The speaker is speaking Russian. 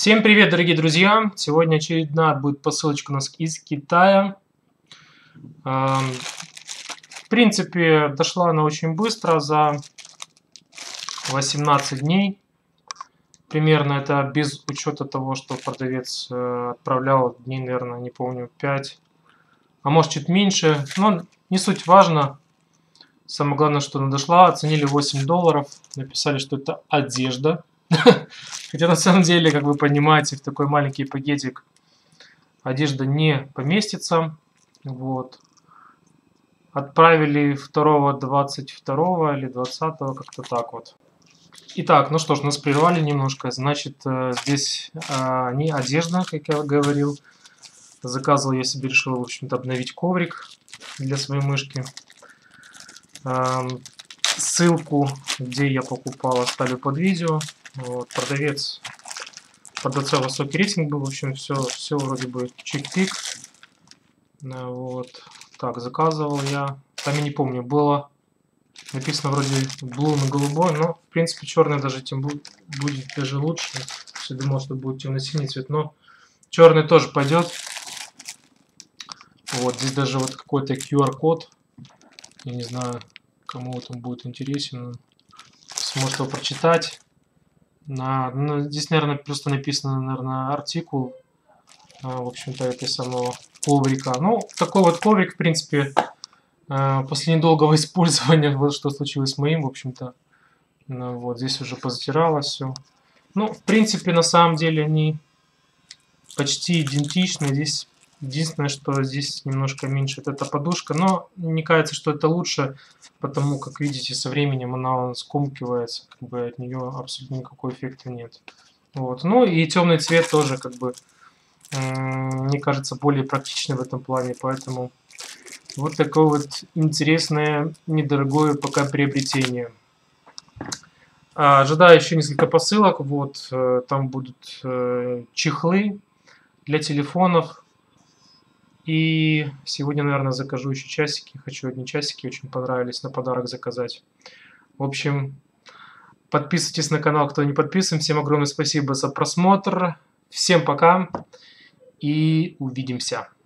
Всем привет, дорогие друзья! Сегодня очередная будет посылочка у нас из Китая. В принципе, дошла она очень быстро, за 18 дней. Примерно это без учета того, что продавец отправлял дней, наверное, не помню, 5. А может чуть меньше. Но не суть важно. Самое главное, что она дошла. Оценили $8. Написали, что это одежда. Хотя на самом деле, как вы понимаете, в такой маленький пакетик одежда не поместится. Вот. Отправили 22 или 20, как-то так вот. Итак, ну что ж, нас прервали немножко. Значит, здесь не одежда, как я говорил. Заказывал, я себе решил, в общем-то, обновить коврик для своей мышки. Ссылку, где я покупал, оставлю под видео. Вот, продавец, продавца высокий рейтинг был, в общем, все вроде бы чик-пик. Вот, так, заказывал я, там я не помню, было написано вроде blue на голубой, но, в принципе, черный даже тем будет даже лучше. Я думал, что будет темно-синий цвет, но черный тоже пойдет. Вот, здесь даже вот какой-то QR-код, я не знаю, кому вот он будет интересен, сможет его прочитать. Здесь, наверное, просто написано, наверное, артикул, в общем-то, этой самого коврика. Ну, такой вот коврик, в принципе, после недолгого использования, вот что случилось с моим, в общем-то, вот здесь уже позатиралось все. Ну, в принципе, на самом деле они почти идентичны. Здесь единственное, что здесь немножко меньше вот эта подушка, но мне кажется, что это лучше, потому как видите, со временем она скомкивается, как бы от нее абсолютно никакого эффекта нет. Вот. Ну и темный цвет тоже, как бы, мне кажется, более практичный в этом плане, поэтому вот такое вот интересное, недорогое пока приобретение. Ожидаю еще несколько посылок. Вот там будут чехлы для телефонов. И сегодня, наверное, закажу еще часики. Хочу одни часики, очень понравились, на подарок заказать. В общем, подписывайтесь на канал, кто не подписан. Всем огромное спасибо за просмотр. Всем пока и увидимся.